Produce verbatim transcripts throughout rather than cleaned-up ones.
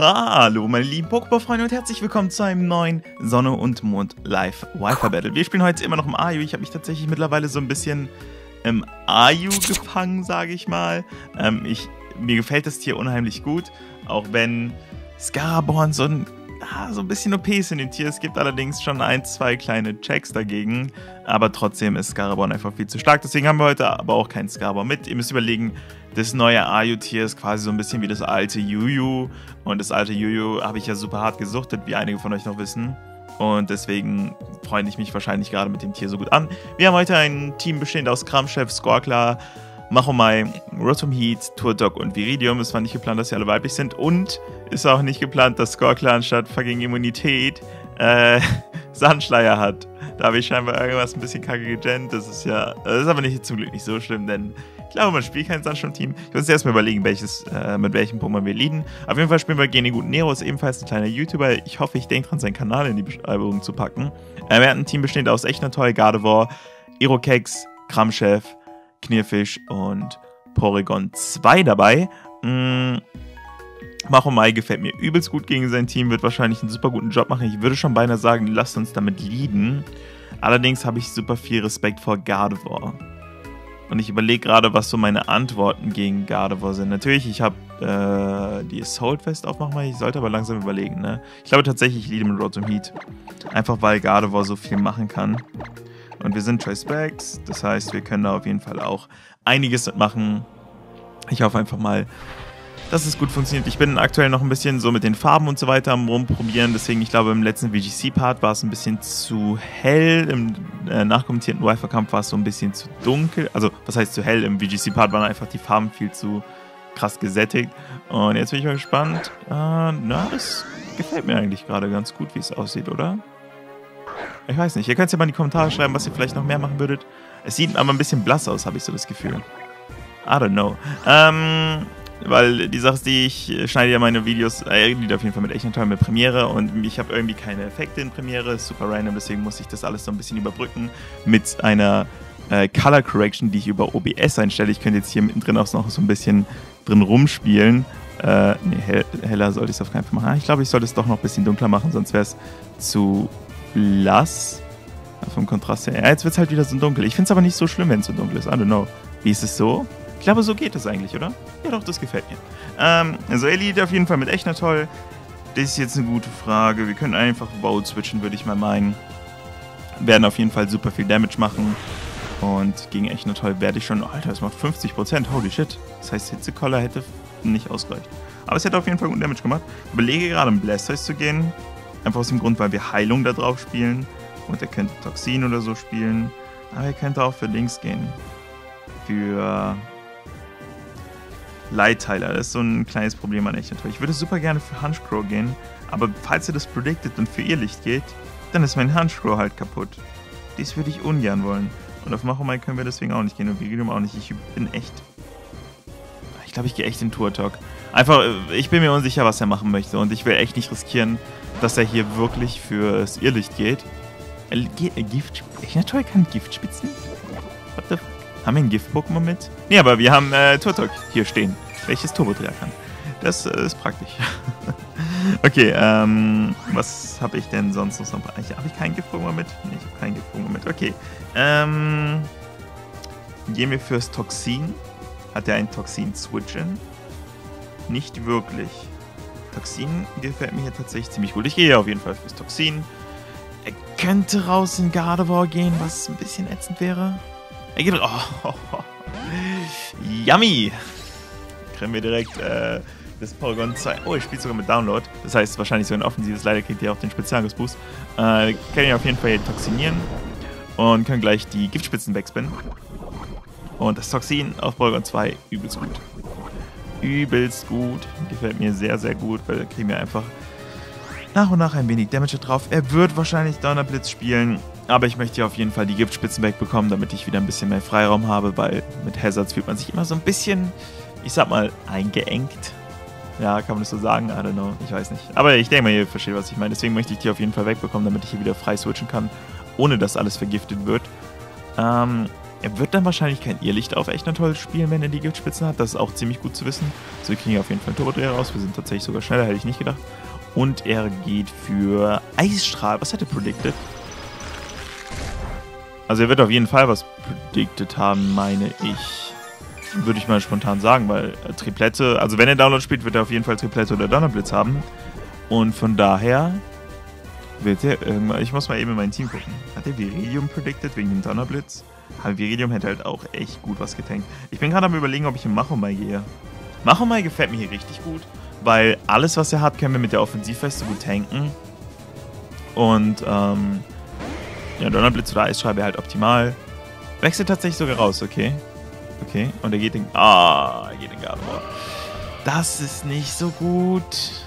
Hallo meine lieben Pokéball-Freunde und herzlich willkommen zu einem neuen Sonne und Mond Live Wi-Fi Battle. Wir spielen heute immer noch im Ayu. Ich habe mich tatsächlich mittlerweile so ein bisschen im Ayu gefangen, sage ich mal. Ähm, ich, mir gefällt das Tier unheimlich gut, auch wenn Scaraborn so ein, ah, so ein bisschen O P ist in dem Tier. Es gibt allerdings schon ein, zwei kleine Checks dagegen, aber trotzdem ist Scaraborn einfach viel zu stark. Deswegen haben wir heute aber auch keinen Scaraborn mit. Ihr müsst überlegen, das neue Ayu-Tier ist quasi so ein bisschen wie das alte Yuyu. Und das alte Yuyu habe ich ja super hart gesuchtet, wie einige von euch noch wissen. Und deswegen freue ich mich wahrscheinlich gerade mit dem Tier so gut an. Wir haben heute ein Team bestehend aus Kramchef, Skorkla, Machomai, Rotom Heat, Turtok und Viridium. Es war nicht geplant, dass sie alle weiblich sind. Und ist auch nicht geplant, dass Skorkla anstatt fucking Immunität äh, Sandschleier hat. Da habe ich scheinbar irgendwas ein bisschen kacke gegennt. Das ist ja, das ist aber nicht, zum Glück nicht so schlimm, denn ich glaube, man spielt kein Sandsturm-Team. Ich muss erstmal überlegen, welches, äh, mit welchem Pokémon wir leaden. Auf jeden Fall spielen wir gegen den guten Nero, ist ebenfalls ein kleiner YouTuber. Ich hoffe, ich denke dran, seinen Kanal in die Beschreibung zu packen. Äh, wir hatten ein Team bestehend aus Echnatoll, Gardevoir, Irokex, Kramchef, Knirfisch und Porygon zwei dabei. Mm, Machomai gefällt mir übelst gut gegen sein Team, wird wahrscheinlich einen super guten Job machen. Ich würde schon beinahe sagen, lasst uns damit leaden. Allerdings habe ich super viel Respekt vor Gardevoir. Und ich überlege gerade, was so meine Antworten gegen Gardevoir sind. Natürlich, ich habe äh, die Assault Vest aufmachen, ich sollte aber langsam überlegen, ne? Ich glaube tatsächlich, ich leade mit Rotom Heat. Einfach weil Gardevoir so viel machen kann. Und wir sind Tri-Specs, das heißt, wir können da auf jeden Fall auch einiges mitmachen. Ich hoffe einfach mal, dass es gut funktioniert. Ich bin aktuell noch ein bisschen so mit den Farben und so weiter am rumprobieren. Deswegen, ich glaube, im letzten V G C-Part war es ein bisschen zu hell. Im äh, nachkommentierten Wi-Fi-Kampf war es so ein bisschen zu dunkel. Also, was heißt zu hell? Im V G C-Part waren einfach die Farben viel zu krass gesättigt. Und jetzt bin ich mal gespannt. Äh, na, das gefällt mir eigentlich gerade ganz gut, wie es aussieht, oder? Ich weiß nicht. Ihr könnt ja mal in die Kommentare schreiben, was ihr vielleicht noch mehr machen würdet. Es sieht aber ein bisschen blass aus, habe ich so das Gefühl. I don't know. Ähm... Weil die Sache ist die, ich schneide ja meine Videos, äh, die auf jeden Fall mit Echnatoll mit Premiere und ich habe irgendwie keine Effekte in Premiere, ist super random, deswegen muss ich das alles so ein bisschen überbrücken mit einer äh, Color Correction, die ich über O B S einstelle. Ich könnte jetzt hier mittendrin auch noch so ein bisschen drin rumspielen. Äh, nee, hell, heller sollte ich es auf keinen Fall machen. Ich glaube, ich sollte es doch noch ein bisschen dunkler machen, sonst wäre es zu blass. Vom Kontrast her. Ja, jetzt wird es halt wieder so dunkel. Ich finde es aber nicht so schlimm, wenn es so dunkel ist. I don't know. Wie ist es so? Ich glaube, so geht es eigentlich, oder? Ja doch, das gefällt mir. Ähm, also Elite auf jeden Fall mit Echnatoll. Das ist jetzt eine gute Frage. Wir können einfach Bolt switchen, würde ich mal meinen. Werden auf jeden Fall super viel Damage machen. Und gegen Echnatoll werde ich schon... Alter, das macht fünfzig Prozent. Holy shit. Das heißt, Hitzekoller hätte nicht ausgereicht. Aber es hätte auf jeden Fall guten Damage gemacht. Ich überlege gerade, um Blastoise zu gehen. Einfach aus dem Grund, weil wir Heilung da drauf spielen. Und er könnte Toxin oder so spielen. Aber er könnte auch für Links gehen. Für... Lightteiler, das ist so ein kleines Problem an Echnatoll. Ich würde super gerne für Honchkrow gehen, aber falls ihr das predicted und für ihr Licht geht, dann ist mein Honchkrow halt kaputt. Dies würde ich ungern wollen. Und auf Machomai können wir deswegen auch nicht gehen und Viridium auch nicht. Ich bin echt... Ich glaube, ich gehe echt in Turtok. Einfach, ich bin mir unsicher, was er machen möchte und ich will echt nicht riskieren, dass er hier wirklich fürs Irrlicht geht. Gift... Echnatoll kann Giftspitzen? What the fuck? Haben wir ein Gift-Pokémon mit? Nee, aber wir haben äh, Turtok hier stehen, welches Turbodreher kann. Das äh, ist praktisch. Okay, ähm, was habe ich denn sonst noch? Habe ich kein Gift-Pokémon mit? Nee, ich habe kein Gift-Pokémon mit. Okay, ähm, gehen wir fürs Toxin. Hat er ein Toxin-Switch-In? Nicht wirklich. Toxin gefällt mir hier tatsächlich ziemlich gut. Ich gehe auf jeden Fall fürs Toxin. Er könnte raus in Gardevoir gehen, was ein bisschen ätzend wäre. Er geht. Oh, oh, oh. Yummy! Kriegen wir direkt äh, das Porygon zwei. Oh, ich spiele sogar mit Download. Das heißt, wahrscheinlich so ein offensives. Leider kriegt ihr auch den Spezialangriffsboost. Äh, können ihn auf jeden Fall hier toxinieren. Und können gleich die Giftspitzen wegspinnen. Und das Toxin auf Porygon zwei übelst gut. Übelst gut. Gefällt mir sehr, sehr gut, weil da kriegen wir einfach nach und nach ein wenig Damage drauf. Er wird wahrscheinlich Donnerblitz spielen. Aber ich möchte hier auf jeden Fall die Giftspitzen wegbekommen, damit ich wieder ein bisschen mehr Freiraum habe, weil mit Hazards fühlt man sich immer so ein bisschen, ich sag mal, eingeengt. Ja, kann man das so sagen? I don't know, ich weiß nicht. Aber ich denke mal, ihr versteht, was ich meine. Deswegen möchte ich die auf jeden Fall wegbekommen, damit ich hier wieder frei switchen kann, ohne dass alles vergiftet wird. Ähm, Er wird dann wahrscheinlich kein Irrlicht auf Echnaton spielen, wenn er die Giftspitzen hat. Das ist auch ziemlich gut zu wissen. So, wir kriegen auf jeden Fall einen Turbodreher raus. Wir sind tatsächlich sogar schneller, hätte ich nicht gedacht. Und er geht für Eisstrahl. Was hat er predicted? Also er wird auf jeden Fall was predicted haben, meine ich. Würde ich mal spontan sagen, weil Triplette, also wenn er Download spielt, wird er auf jeden Fall Triplette oder Donnerblitz haben. Und von daher wird er irgendwann, ich muss mal eben in mein Team gucken. Hat er Viridium predicted wegen dem Donnerblitz? Aber Viridium hätte halt auch echt gut was getankt. Ich bin gerade am Überlegen, ob ich in Machomai gehe. Machomai gefällt mir hier richtig gut, weil alles, was er hat, können wir mit der Offensivweste gut tanken. Und, ähm, ja, Donnerblitz oder Eisstrahl wäre halt optimal. Wechselt tatsächlich sogar raus, okay. Okay, und er geht in, ah, er geht in Gardevoir. Das ist nicht so gut.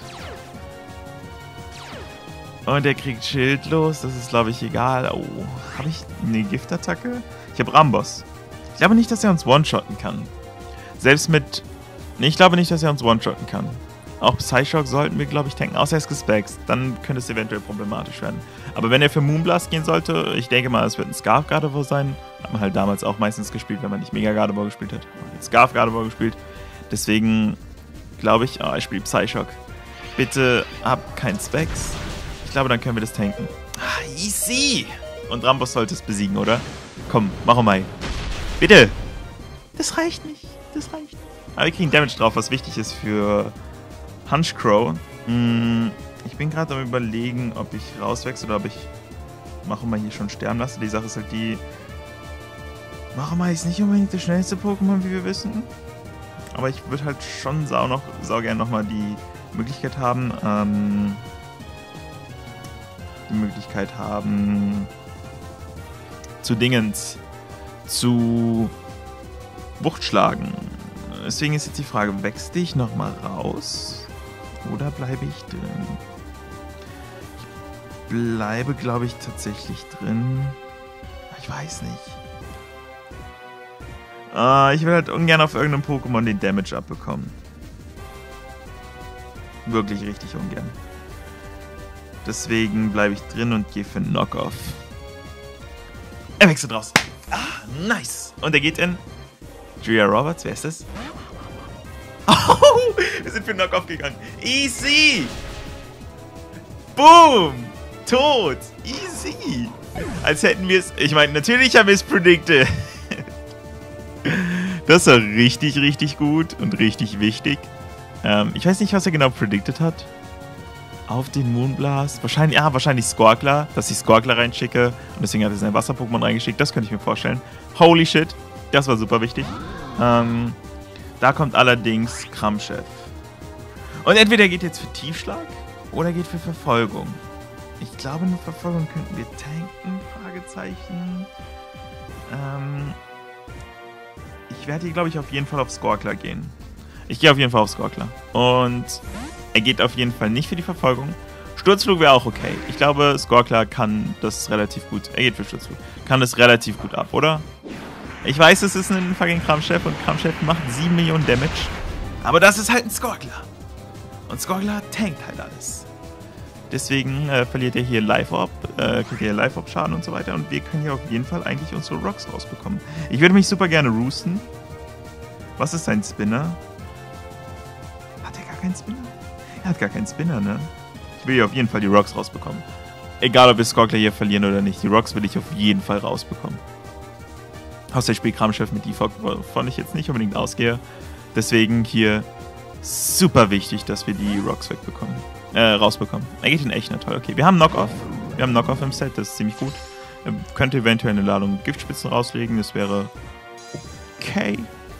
Und er kriegt Schild los, das ist, glaube ich, egal. Oh, habe ich eine Giftattacke? Ich habe Rambos. Ich glaube nicht, dass er uns one-shotten kann. Selbst mit... Nee, ich glaube nicht, dass er uns one-shotten kann. Auch Psyshock sollten wir, glaube ich, tanken. Außer er ist gespext. Dann könnte es eventuell problematisch werden. Aber wenn er für Moonblast gehen sollte, ich denke mal, es wird ein Scarf Gardevoir sein. Hat man halt damals auch meistens gespielt, wenn man nicht Mega Gardevoir gespielt hat. Man hat Scarf Gardevoir gespielt. Deswegen glaube ich... Ah, oh, ich spiele Psyshock. Bitte hab keinen Specs. Ich glaube, dann können wir das tanken. Ah, easy! Und Rambos sollte es besiegen, oder? Komm, mach mal. Bitte! Das reicht nicht. Das reicht nicht. Aber wir kriegen Damage drauf, was wichtig ist für Hunchcrow. Hm, ich bin gerade am Überlegen, ob ich rauswechsel oder ob ich Machomai hier schon sterben lasse. Die Sache ist halt die... Machomai ist nicht unbedingt das schnellste Pokémon, wie wir wissen. Aber ich würde halt schon sau, noch, sau gerne nochmal die Möglichkeit haben, ähm... die Möglichkeit haben... zu Dingens, zu Wuchtschlagen. Deswegen ist jetzt die Frage, wechsle ich nochmal raus oder bleibe ich drin? Ich bleibe, glaube ich, tatsächlich drin. Ich weiß nicht. Ah, ich will halt ungern auf irgendeinem Pokémon den Damage abbekommen. Wirklich richtig ungern. Deswegen bleibe ich drin und gehe für Knockoff. Er wechselt raus. Ah, nice. Und er geht in Julia Roberts. Wer ist das? Oh, wir sind für Knockoff gegangen. Easy. Boom. Tot. Easy. Als hätten wir es... Ich meine, natürlich haben wir es predicted. Das war richtig, richtig gut und richtig wichtig. Ähm, ich weiß nicht, was er genau predicted hat. Auf den Moonblast. Wahrscheinlich, ja, wahrscheinlich Squawkler, dass ich Squawkler reinschicke. Und deswegen hat er sein Wasser-Pokémon reingeschickt. Das könnte ich mir vorstellen. Holy shit. Das war super wichtig. Ähm, da kommt allerdings Kramchef. Und entweder er geht jetzt für Tiefschlag oder geht für Verfolgung. Ich glaube, eine Verfolgung könnten wir tanken. Fragezeichen. Ähm, ich werde hier, glaube ich, auf jeden Fall auf Squawkler gehen. Ich gehe auf jeden Fall auf Squawkler. Und... er geht auf jeden Fall nicht für die Verfolgung. Sturzflug wäre auch okay. Ich glaube, Squawkler kann das relativ gut. Er geht für Sturzflug. Kann das relativ gut ab, oder? Ich weiß, es ist ein fucking Kramchef und Kramchef macht sieben Millionen Damage. Aber das ist halt ein Squawkler. Und Squawkler tankt halt alles. Deswegen äh, verliert er hier Life-Orb, äh, kriegt er Life-Orb-Schaden und so weiter. Und wir können hier auf jeden Fall eigentlich unsere Rocks rausbekommen. Ich würde mich super gerne roosten. Was ist sein Spinner? Hat er gar keinen Spinner? Er hat gar keinen Spinner, ne? Ich will hier auf jeden Fall die Rocks rausbekommen. Egal, ob wir Squawkler hier verlieren oder nicht. Die Rocks will ich auf jeden Fall rausbekommen. Außer ich spiele Kramchef mit Defog, wovon ich jetzt nicht unbedingt ausgehe. Deswegen hier super wichtig, dass wir die Rocks wegbekommen. Äh, rausbekommen. Er geht in Echnaton. Okay, wir haben Knockoff. Wir haben Knockoff im Set, das ist ziemlich gut. Er könnte eventuell eine Ladung Giftspitzen rauslegen, das wäre okay.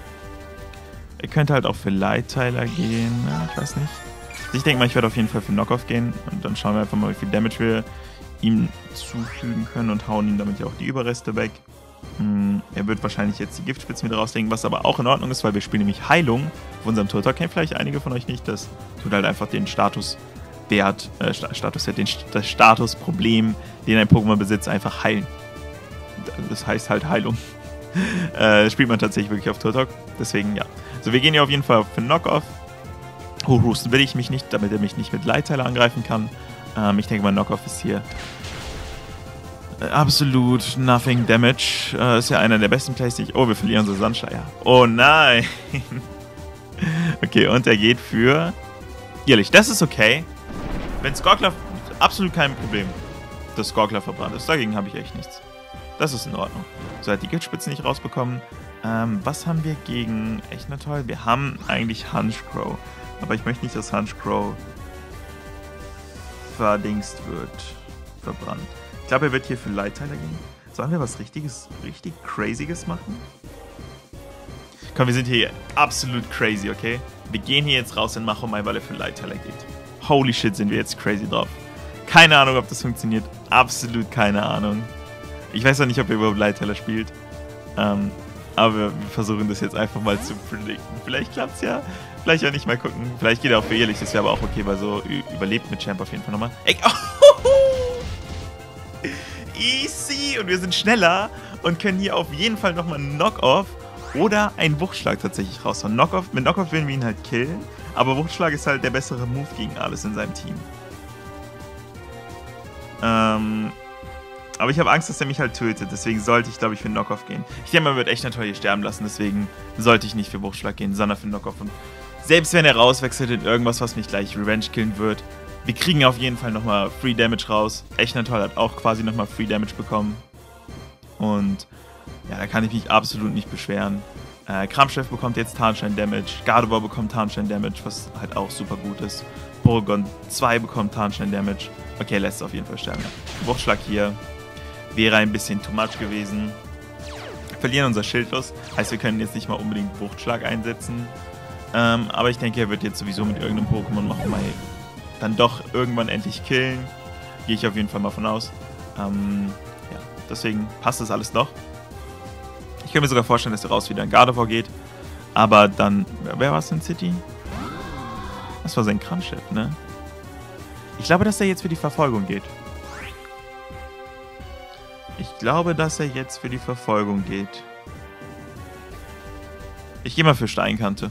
Er könnte halt auch für Leitteiler gehen. Ja, ich weiß nicht. Ich denke mal, ich werde auf jeden Fall für Knockoff gehen. Und dann schauen wir einfach mal, wie viel Damage wir ihm zufügen können und hauen ihm damit ja auch die Überreste weg. Hm, er wird wahrscheinlich jetzt die Giftspitzen wieder rauslegen, was aber auch in Ordnung ist, weil wir spielen nämlich Heilung auf unserem Turtok. Kennen vielleicht einige von euch nicht. Das tut halt einfach den Statuswert, äh, Statuswert, den, das Statusproblem, den ein Pokémon besitzt, einfach heilen. Das heißt halt Heilung. äh, spielt man tatsächlich wirklich auf Turtok. Deswegen, ja. So, wir gehen hier auf jeden Fall für Knockoff. Hochhusten will ich mich nicht, damit er mich nicht mit Leitteiler angreifen kann. Ähm, ich denke mal, Knockoff ist hier Äh, absolut nothing damage. Äh, ist ja einer der besten Plays, die ich... Oh, wir verlieren unsere Sunshire. Oh nein. Okay, und er geht für... Ehrlich, das ist okay. Wenn Skorkler... Absolut kein Problem, dass Skorkler verbrannt ist. Dagegen habe ich echt nichts. Das ist in Ordnung. So, hat die Guildspitze nicht rausbekommen. Ähm, was haben wir gegen... Echt na toll. Wir haben eigentlich Hunchcrow. Aber ich möchte nicht, dass Hunchcrow verdingst wird. Verbrannt. Ich glaube, er wird hier für Lightteiler gehen. Sollen wir was richtiges, richtig crazyes machen? Komm, wir sind hier absolut crazy, okay? Wir gehen hier jetzt raus in Machomai, weil er für Lightteiler geht. Holy shit, sind wir jetzt crazy drauf. Keine Ahnung, ob das funktioniert. Absolut keine Ahnung. Ich weiß auch nicht, ob er überhaupt Lightteiler spielt. Ähm, aber wir versuchen das jetzt einfach mal zu predikten. Vielleicht klappt's ja. Vielleicht auch nicht, mal gucken. Vielleicht geht er auch für ehrlich. Das wäre aber auch okay, weil so überlebt mit Champ auf jeden Fall nochmal. Ey, oh, easy. Und wir sind schneller und können hier auf jeden Fall nochmal einen Knock-Off oder einen Wuchtschlag tatsächlich raushauen. Knock-Off, mit Knock-Off werden wir ihn halt killen. Aber Wuchtschlag ist halt der bessere Move gegen alles in seinem Team. Ähm... Aber ich habe Angst, dass er mich halt tötet. Deswegen sollte ich, glaube ich, für Knock-Off gehen. Ich denke, man wird echt natürlich hier sterben lassen. Deswegen sollte ich nicht für Wuchtschlag gehen, sondern für Knock-Off. Und selbst wenn er rauswechselt in irgendwas, was mich gleich Revenge killen wird, wir kriegen auf jeden Fall nochmal Free Damage raus. Echt toll, hat auch quasi nochmal Free Damage bekommen. Und ja, da kann ich mich absolut nicht beschweren. Äh, Krampfchef bekommt jetzt Tarnstein Damage. Gardevoir bekommt Tarnstein Damage, was halt auch super gut ist. Porygon zwei bekommt Tarnstein Damage. Okay, lässt es auf jeden Fall sterben. Wuchtschlag hier. Wäre ein bisschen too much gewesen. Wir verlieren unser Schildlos. Heißt, wir können jetzt nicht mal unbedingt Wuchtschlag einsetzen. Ähm, aber ich denke, er wird jetzt sowieso mit irgendeinem Pokémon machen, mal dann doch irgendwann endlich killen. Gehe ich auf jeden Fall mal von aus. Ähm, ja, deswegen passt das alles noch. Ich kann mir sogar vorstellen, dass er raus wieder in Gardevoir geht. Aber dann... Wer war es in City? Das war sein Krampfchef, ne? Ich glaube, dass er jetzt für die Verfolgung geht. Ich glaube, dass er jetzt für die Verfolgung geht. Ich gehe mal für Steinkante.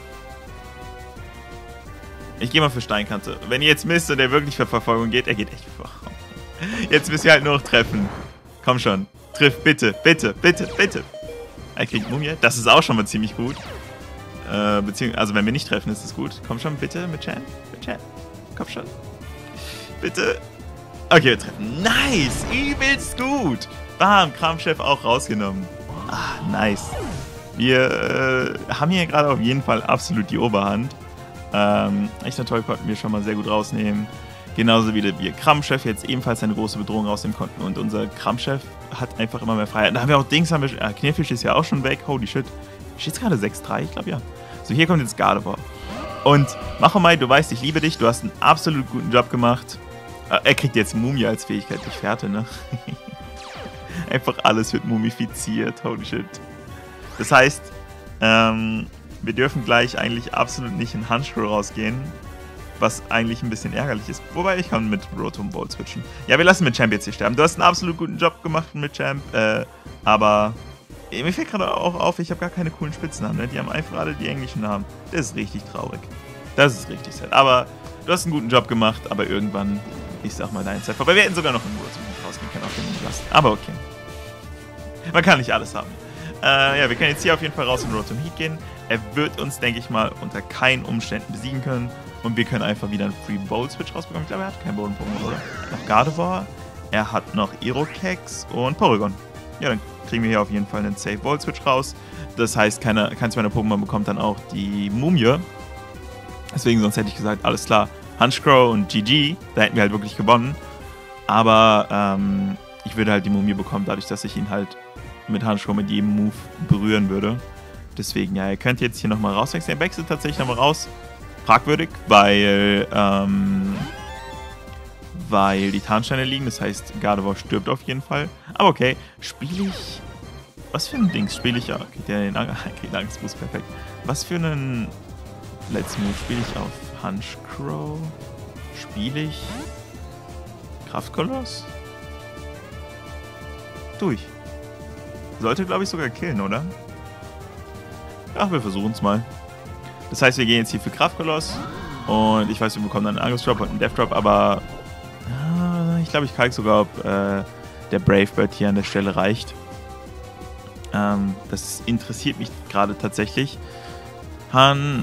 Ich gehe mal für Steinkante. Wenn ihr jetzt misst und er wirklich für Verfolgung geht, er geht echt für Verfolgung. Jetzt müssen wir halt nur noch treffen. Komm schon. Triff, bitte, bitte, bitte, bitte. Er kriegt Mumie. Das ist auch schon mal ziemlich gut. Äh, beziehungsweise, also wenn wir nicht treffen, ist es gut. Komm schon, bitte, mit Chan. Mit Chan. Komm schon. Bitte. Okay, wir treffen. Nice! Übelst gut! Bam, Krampfchef auch rausgenommen. Ah, nice. Wir äh, haben hier gerade auf jeden Fall absolut die Oberhand. Ähm, echt toll, konnten wir schon mal sehr gut rausnehmen. Genauso wie wir Krampfchef jetzt ebenfalls eine große Bedrohung rausnehmen konnten. Und unser Krampfchef hat einfach immer mehr Freiheit. Da haben wir auch Dings, haben wir, äh, Knirfisch ist ja auch schon weg. Holy shit. Steht gerade sechs drei? Ich glaube ja. So, hier kommt jetzt Gardevoir. Und Machomai, du weißt, ich liebe dich. Du hast einen absolut guten Job gemacht. Er kriegt jetzt Mumie als Fähigkeit durch Fährte, ne? Einfach alles wird mumifiziert. Holy shit. Das heißt, ähm, wir dürfen gleich eigentlich absolut nicht in Hunchcrow rausgehen. Was eigentlich ein bisschen ärgerlich ist. Wobei, ich kann mit Rotom Bolt switchen. Ja, wir lassen mit Champ jetzt hier sterben. Du hast einen absolut guten Job gemacht mit Champ. Äh, aber mir fällt gerade auch auf, ich habe gar keine coolen Spitznamen, ne? Die haben einfach alle die englischen Namen. Das ist richtig traurig. Das ist richtig sad. Aber du hast einen guten Job gemacht, aber irgendwann... Ich sag mal deine Zeit vorbei. Wir hätten sogar noch einen Rotom rausgehen können auf den Blast. Aber okay. Man kann nicht alles haben. Äh, ja, wir können jetzt hier auf jeden Fall raus in Rotom Heat gehen. Er wird uns, denke ich mal, unter keinen Umständen besiegen können. Und wir können einfach wieder einen Free Bolt Switch rausbekommen. Ich glaube, er hat keinen Boden-Pokémon, oder? Noch Gardevoir. Er hat noch Irokex und Porygon. Ja, dann kriegen wir hier auf jeden Fall einen Safe Bolt Switch raus. Das heißt, keine, keins meiner Pokémon bekommt dann auch die Mumie. Deswegen, sonst hätte ich gesagt, alles klar. Hunchcrow und G G, da hätten wir halt wirklich gewonnen. Aber ähm, ich würde halt die Mumie bekommen, dadurch, dass ich ihn halt mit Hunchcrow mit jedem Move berühren würde. Deswegen, ja, ihr könnt jetzt hier nochmal rauswechseln. Er wechselt tatsächlich nochmal raus. Fragwürdig, weil, ähm, weil die Tarnsteine liegen. Das heißt, Gardevoir stirbt auf jeden Fall. Aber okay, spiele ich... Was für ein Dings spiele ich? Ja, kriegt der den Angstboost, perfekt. Was für einen Let's Move spiele ich auf Hunchcrow? Spiele ich Kraftkoloss? Durch. Sollte, glaube ich, sogar killen, oder? Ach, wir versuchen es mal. Das heißt, wir gehen jetzt hier für Kraftkoloss. Und ich weiß, wir bekommen dann einen Angriffsdrop und einen Death Drop, aber äh, ich glaube, ich kalk sogar, ob äh, der Brave Bird hier an der Stelle reicht. Ähm, das interessiert mich gerade tatsächlich. Han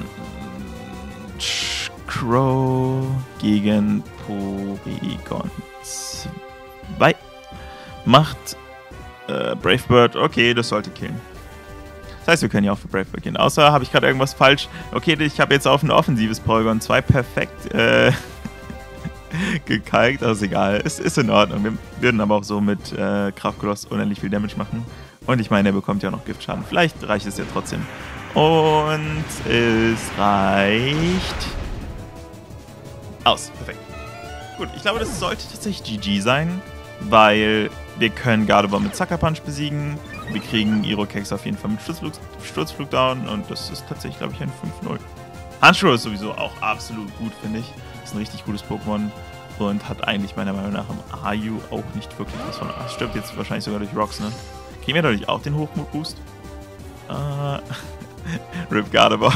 Crow gegen Porygon zwei. Macht äh, Brave Bird. Okay, das sollte killen. Das heißt, wir können ja auch für Brave Bird gehen. Außer habe ich gerade irgendwas falsch. Okay, ich habe jetzt auf ein offensives Porygon zwei perfekt äh, gekalkt. Also egal, es ist in Ordnung. Wir würden aber auch so mit äh, Kraftkoloss unendlich viel Damage machen. Und ich meine, er bekommt ja noch Giftschaden. Vielleicht reicht es ja trotzdem. Und es reicht aus. Perfekt. Gut, ich glaube, das sollte tatsächlich G G sein, weil wir können Gardevoir mit Sucker Punch besiegen. Wir kriegen Irokex auf jeden Fall mit Sturzflug, Sturzflug down und das ist tatsächlich, glaube ich, ein fünf null. Handschuh ist sowieso auch absolut gut, finde ich. Ist ein richtig gutes Pokémon und hat eigentlich meiner Meinung nach im Ayu auch nicht wirklich was von. Ach, stirbt jetzt wahrscheinlich sogar durch Rocks, ne? Kriegen wir dadurch auch den Hochmut-Boost? Äh, Rip Gardevoir.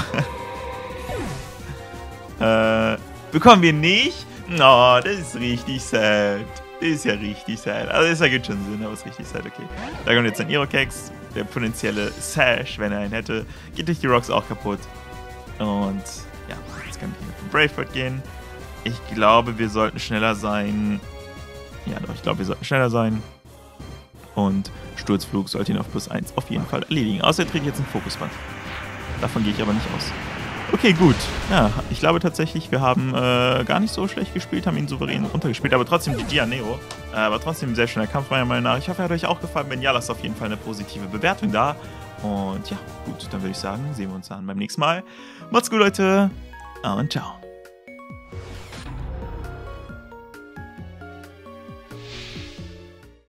äh, bekommen wir nicht? Oh, das ist richtig sad. Das ist ja richtig sad. Also das ergibt schon Sinn, aber es ist richtig sad, okay. Da kommt jetzt ein Irokex. Der potenzielle Sash, wenn er einen hätte, geht durch die Rocks auch kaputt. Und ja, jetzt kann ich mit dem Brave Bird gehen. Ich glaube, wir sollten schneller sein. Ja, doch, ich glaube, wir sollten schneller sein. Und Sturzflug sollte ihn auf plus eins auf jeden Fall erledigen. Außer er trägt jetzt einen Fokusband. Davon gehe ich aber nicht aus. Okay, gut. Ja, ich glaube tatsächlich, wir haben äh, gar nicht so schlecht gespielt, haben ihn souverän runtergespielt, aber trotzdem G G an Neo. Äh, aber trotzdem ein sehr schöner Kampf, meiner Meinung nach. Ich hoffe, er hat euch auch gefallen. Wenn ja, lasst auf jeden Fall eine positive Bewertung da. Und ja, gut, dann würde ich sagen, sehen wir uns dann beim nächsten Mal. Macht's gut, Leute. Und ciao.